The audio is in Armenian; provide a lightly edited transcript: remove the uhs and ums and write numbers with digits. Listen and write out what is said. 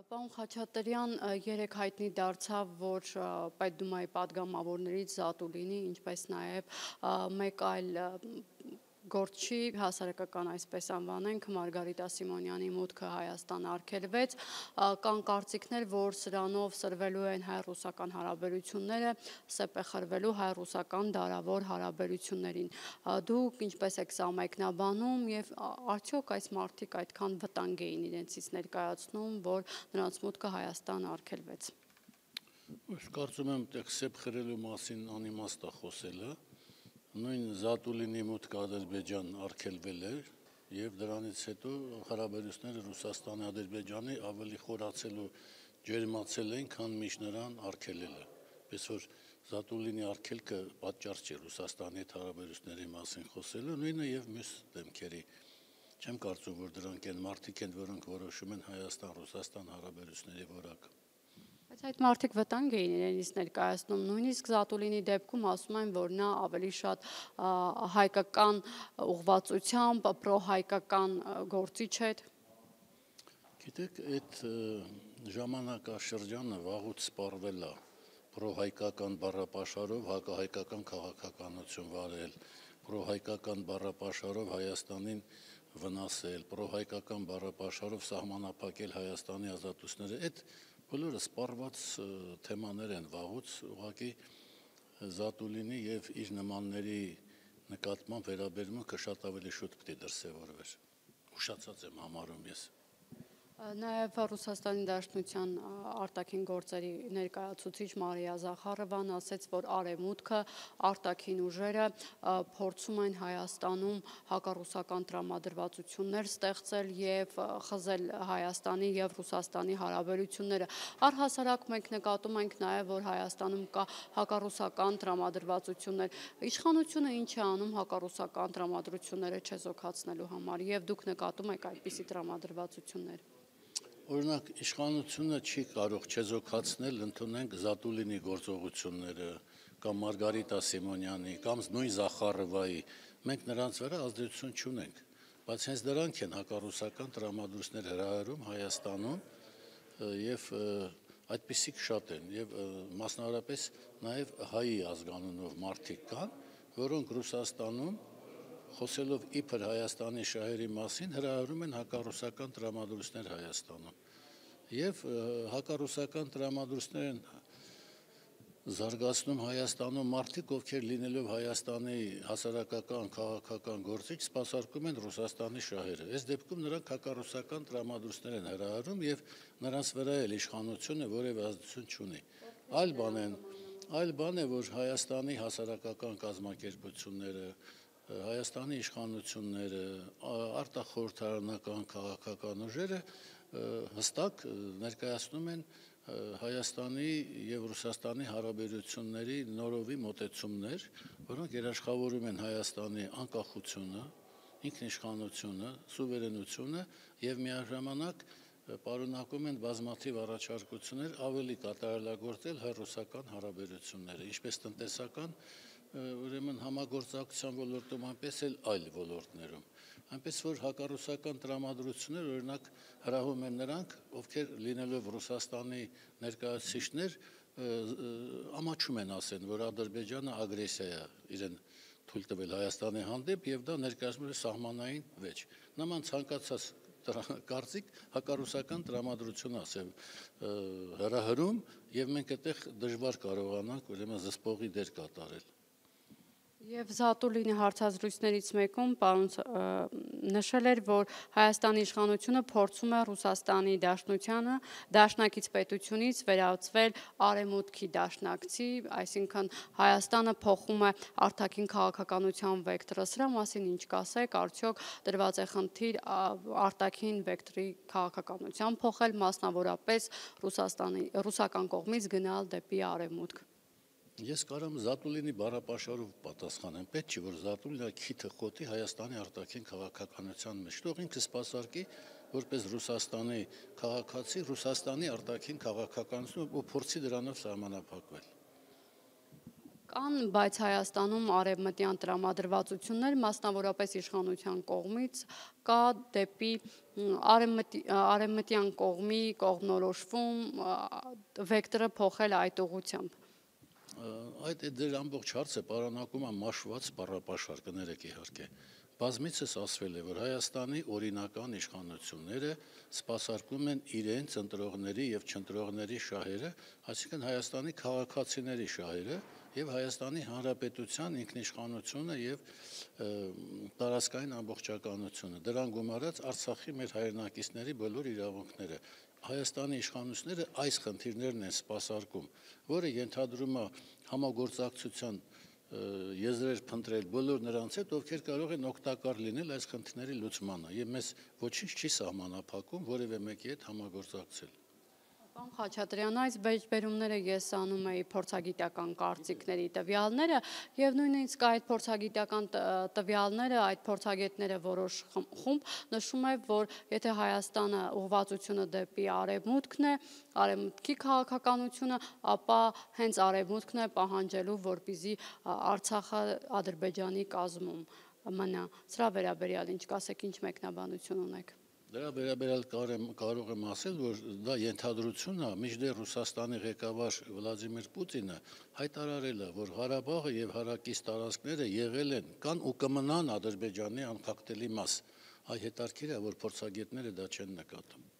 Պարոն Խաչատրյան, երեկ հայտնի դարձավ, որ Պետդումայի պատգամավորներից Զատուլինի, ինչպես նաև մեկ այլ գործչի, հասարակական այսպես անվանենք, Մարգարիտա Սիմոնյանի մուտքը Հայաստան արգելվեց, կան կարծիքներ, որ սրանով սրվելու են հայ-ռուսական հարաբերությունները, սեպեխրվելու հայ-ռուսական դարավոր հարաբերություններին։ Դուք ինչպես եք սա մեկնաբանում եւ արդյոք այս մարդիկ այդքան վտանգ էին իրենցից ներկայացնում, որ նրանց մուտքը Հայաստան արգելվեց։ Կարծում եմ, տեղ սեպխրելու մասին անիմաստ է խոսելը, նույն Զատուլինի մուտքը Ադրբեջան արգելվել էր եւ դրանից հետո հարաբերությունները Ռուսաստանի Ադրբեջանի ավելի խորացելու ջերմացել են, քան միշտ նրան արգելելը։ Պես որ Զատուլինի արգելքը պատճառ չէ Ռուսաստանի հետ հարաբերությունների մասին խոսելու, նույնը եւ մյուս դեմքերի։ Չեմ կարծում, որ դրանք են մարդիկ են, որոնք որոշում են Հայաստան-Ռուսաստան հարաբերությունների որակը։ Բայց այդ մարդիկ վտանգ էին իրենից ներկայացնում, նույնիսկ Զատուլինի դեպքում ասում են, որ նա ավելի շատ հայկական ուղղվածությամբ, պրոհայկական գործիչ էր։ Գիտեք, այդ ժամանակաշրջանը վաղուց սպառվել է պրոհայկական բառապաշարով հակահայկական քաղաքականություն վարել, պրոհայկական բառապաշարով Հայաստանին վնասել, պրոհայկական բառապաշարով սահմանափակել Հայաստանի ազատությունները։ Այդ բոլորը սպառված թեմաներ են վաղուց, ուղղակի Զատուլինի եւ իր նմանների նկատմամբ վերաբերմունքը շատ ավելի շուտ պետք է դրսևորվեր։ Ուշացած եմ համարում ես։ Նաև Ռուսաստանի Դաշնության արտաքին գործերի ներկայացուցիչ Մարիա Զախարովան ասաց, որ արևմուտքը արտաքին ուժերը փորձում են Հայաստանում հակառուսական տրամադրվածություններ ստեղծել եւ խզել Հայաստանի եւ Ռուսաստանի հարաբերությունները։ Առհասարակ մենք նկատում ենք նաև, որ Հայաստանում կա հակառուսական տրամադրվածություններ։ Իշխանությունը ինչ է անում հակառուսական տրամադրությունները չեզոքացնելու համար եւ դուք նկատում եք այդպիսի տրամադրվածություններ։ Օրինակ, իշխանությունը չի կարող չեզոքացնել, ընդունենք Զատուլինի գործողությունները, կամ Մարգարիտա Սիմոնյանի, կամ նույն Զախարովայի, մենք նրանց վրա ազդեցություն չունենք, բայց հենց դրանք են հակառուսական տրամադրություններ հրահրում Հայաստանում եւ այդպիսիք շատ են եւ մասնավորապես նաեւ հայի ազգանունով մարդիկ կան, որոնք Ռուսաստանում խոսելով իբր Հայաստանի շահերի մասին հրահրում են հակառուսական տրամադրություններ Հայաստանում եւ հակառուսական տրամադրություններ են զարգացնում Հայաստանում մարդիկ, ովքեր լինելով Հայաստանի հասարակական քաղաքական գործիչ սպասարկում են Ռուսաստանի շահերը։ Այս դեպքում նրանք հակառուսական տրամադրություններ են հրահրում եւ նրանց վրա էլ իշխանությունը որևէ ազդեցություն չունի։ Այլ բան է, որ Հայաստանի հասարակական կազմակերպությունները Հայաստանի իշխանությունները, արտախորհրդարանական քաղաքական ուժերը հստակ ներկայացնում են Հայաստանի եւ Ռուսաստանի հարաբերությունների նորովի մոտեցումներ, որոնք երաշխավորում են Հայաստանի անկախությունը, ինքնիշխանությունը, սուվերենությունը եւ միաժամանակ պարունակում են բազմաթիվ առաջարկություններ ավելի կատարելագործել հայ-ռուսական հարաբերությունները, ինչպես տնտեսական ուրեմն համագործակցության ոլորտում, այնպես էլ այլ ոլորտներում։ Այնպես որ հակառուսական տրամադրություններ օրինակ հրահում են նրանք, ովքեր լինելով Ռուսաստանի ներկայացուցիչներ, ամաչում են ասեն, որ Ադրբեջանը ագրեսիա է իրեն թույլ տվել Հայաստանի հանդեպ եւ դա ներկայացնում է սահմանային վեճ։ Նման ցանկացած կարծիք հակառուսական տրամադրություն ասեմ հրահրում եւ մենք այդտեղ դժվար կարողանանք ուրեմն զսպողի դեր կատարել։ Եվ Զատուլինի հարցազրույցներից մեկում պարոն նշել էր, որ Հայաստանի իշխանությունը փորձում է Ռուսաստանի Դաշնությանը դաշնակից պետությունից վերածվել արևմուտքի դաշնակցի, այսինքն Հայաստանը փոխում է արտաքին քաղաքականության վեկտորը։ Սրա մասին ինչ կասեք, արդյոք դրված է խնդիր արտաքին վեկտորի քաղաքականության փոխել, մասնավորապես ռուսական կողմից գնալ դեպի արևմուտք։ Ես կարամ Զատուլինի բառապաշարով պատասխանեմ, պետք չէ որ Զատուլինը քիթը խոթի Հայաստանի արտաքին քաղաքականության մեջ, թող ինքը սպասարկի որպես Ռուսաստանի քաղաքացի, Ռուսաստանի արտաքին քաղաքականություն ու փորձի դրանով սահմանափակվել։ Կան, բայց Հայաստանում արևմտյան տրամադրվածություններ, մասնավորապես իշխանության կողմից, կա դեպի արևմտյան կողմի կողմնորոշվում վեկտորը փոխել այդ ուղղությամբ։ Այդ դեր ամբողջ հարցը պարունակում է մաշված բառապաշար, կներեք իհարկե։ Բազմիցս ասվել է, որ Հայաստանի օրինական իշխանությունները սպասարկում են իրենց ընտրողների եւ չընտրողների շահերը, այսինքն Հայաստանի քաղաքացիների շահերը եւ Հայաստանի Հանրապետության ինքնիշխանությունը եւ տարածքային ամբողջականությունը, դրան գումարած Արցախի մեր հայրենակիցների բոլոր իրավունքները։ Հայաստանի իշխանությունները այս խնդիրներն են սպասարկում, որը ենթադրում է համագործակցության եզրեր փնտրել բոլոր նրանց հետ, ովքեր կարող են օգտակար լինել այս խնդիրների լուծմանը, եւ մեզ ոչինչ չի սահմանափակում որևէ մեկի հետ համագործակցել։ Պարոն Խաչատրյան, այս վերջբերումները ես անում էի փորձագիտական կարծիքների տվյալները եւ նույնիսկ այդ փորձագիտական տվյալները, այդ փորձագետները որոշ խումբ նշում է, որ եթե Հայաստանը ուղղվածությունը դեպի արևմուտքն է, արևմուտքի քաղաքականությունը, ապա հենց արևմուտքն է պահանջելու, որպեսզի Արցախը Ադրբեջանի կազմում մնա։ Սրա վերաբերյալ ինչ կասեք, ինչ մեկնաբանություն ունեք։ Դրա վերաբերյալ կարող եմ ասել, որ դա ենթադրություն է, մինչդեռ Ռուսաստանի ղեկավար Վլադիմիր Պուտինը հայտարարել է, որ Ղարաբաղը եւ հարակից տարածքները եղել են կան ու կմնան Ադրբեջանի անխախտելի մաս։ Այդ հետաքրքիր է, որ փորձագետները դա չեն նկատում։